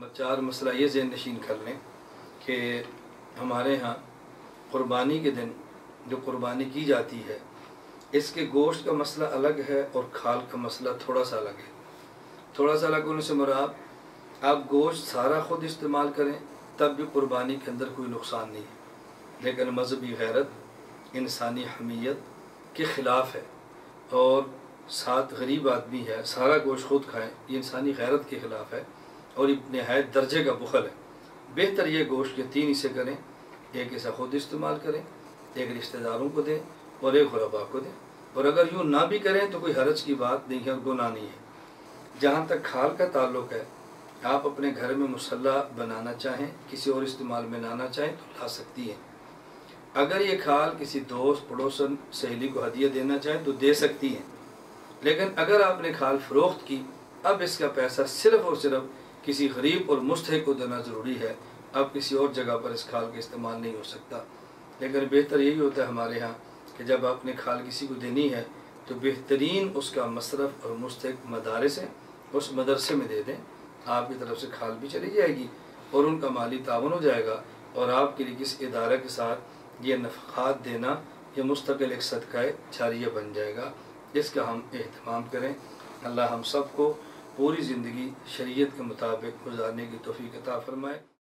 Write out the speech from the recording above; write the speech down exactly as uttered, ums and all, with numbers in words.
चार मसला ये ज़हन नशीन कर लें कि हमारे यहाँ क़ुरबानी के दिन जो क़ुरबानी की जाती है इसके गोश्त का मसला अलग है और खाल का मसला थोड़ा सा अलग है। थोड़ा सा अलग होने से मुराद आप गोश्त सारा ख़ुद इस्तेमाल करें तब भी क़ुरबानी के अंदर कोई नुकसान नहीं है, लेकिन मजहबी गैरत इंसानी हमीयत के ख़िलाफ़ है और साथ गरीब आदमी है सारा गोश्त खुद खाएँ, ये इंसानी गैरत के ख़िलाफ़ है और ये नहायत दर्जे का बुखल है। बेहतर ये गोश्त के तीन हिस्से करें, एक हिस्सा खुद इस्तेमाल करें, एक रिश्तेदारों को दें और एक गुरबा को दें। और अगर यूँ ना भी करें तो कोई हरज की बात नहीं है और गुनाह नहीं है। जहाँ तक खाल का ताल्लुक़ है, आप अपने घर में मुसल्ला बनाना चाहें, किसी और इस्तेमाल में लाना चाहें तो ला सकती हैं। अगर ये खाल किसी दोस्त पड़ोसन सहेली को हदिया देना चाहें तो दे सकती हैं, लेकिन अगर आपने खाल फ़रोख्त की अब इसका पैसा सिर्फ़ और सिर्फ किसी गरीब और मुस्तहिक़ को देना ज़रूरी है। अब किसी और जगह पर इस खाल का इस्तेमाल नहीं हो सकता। लेकिन बेहतर यही होता है हमारे यहाँ कि जब आपने खाल किसी को देनी है तो बेहतरीन उसका मसरफ़ और मुस्तहिक़ मदारस है, उस मदरसे में दे दें। आपकी तरफ से खाल भी चली जाएगी और उनका माली तावन हो जाएगा और आपके लिए किस इदारे के साथ ये नफ़क़ात देना ये मुस्तक़िल एक सदक़ा जारिया बन जाएगा। इसका हम एहतमाम करें। अल्लाह हम सब को पूरी ज़िंदगी शरीयत के मुताबिक गुजारने की तौफ़ीक़ अता फ़रमाए।